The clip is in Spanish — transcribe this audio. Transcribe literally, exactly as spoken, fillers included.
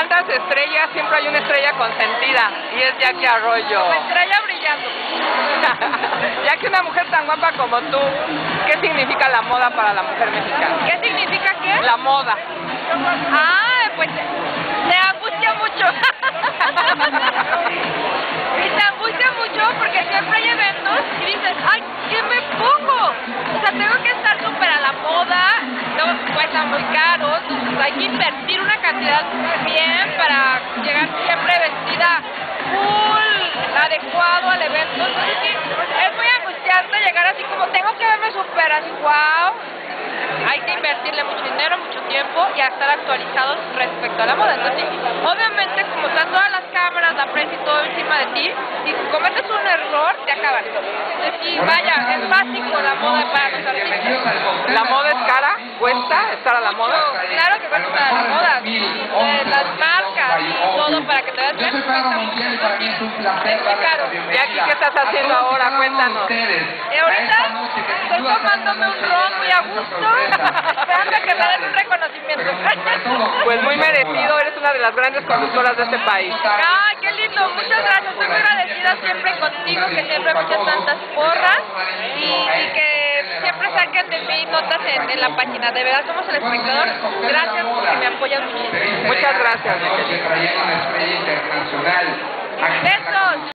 tantas estrellas siempre hay una estrella consentida y es Jackie Arroyo. Una estrella brillando. Ya que una mujer tan guapa como tú, ¿qué significa la moda para la mujer mexicana? ¿Qué significa qué? La moda. Ah, pues te angustia mucho. Y te angustia mucho porque siempre hay eventos y dices, ay, ¿qué me pongo? O sea, tengo que estar súper a la moda, luego cuesta muy caro, entonces hay que invertir una cantidad bien para llegar siempre vestida full, adecuado al evento. Entonces sí, es muy angustiante llegar así como, tengo que verme súper así, wow. Hay que invertirle mucho dinero, mucho tiempo y a estar actualizados respecto a la moda. Entonces, obviamente, como están todas las cámaras, la prensa y todo encima de ti, si cometes un error, te acabas. Entonces, sí, vaya, es básico la moda para los artistas. ¿La moda es cara? ¿Cuesta estar a la moda? Claro que cuesta estar a la moda. Eh, las marcas y todo para que te veas bien, cuesta mucho. Es muy caro. ¿Y aquí qué estás haciendo ahora? Cuéntanos. Y ahorita estoy tomándome un ron muy a gusto, esperando a que me den un reconocimiento. Pues muy merecido, eres una de las grandes conductoras de este país. Ay, qué lindo, muchas gracias, estoy muy agradecida siempre contigo, que siempre me echas tantas porras y, y que siempre saquen de mí notas en, en la página. De verdad somos El Espectador, gracias porque me apoyan muchísimo. Muchas gracias. Besos.